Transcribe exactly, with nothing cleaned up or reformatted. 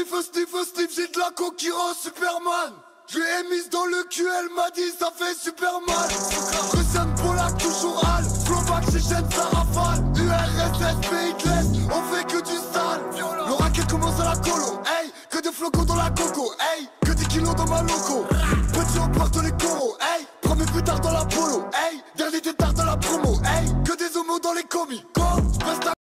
sniff, sniff, sniff, j'ai de la coke qui rend Superman. Je lui ai mise dans le cul, elle m'a dit ça fait super mal. Russian Polak, toujours hal. Slovak, Tchétchène, ça rafale. U R S S, pays de l'Est, on fait que du sale. Le racket commence à la colo, hey. Que des flocons dans la coco, hey. Que dix kilos dans ma loco. Petit on porte les coraux, hey. Premier plus tard dans la polo, hey.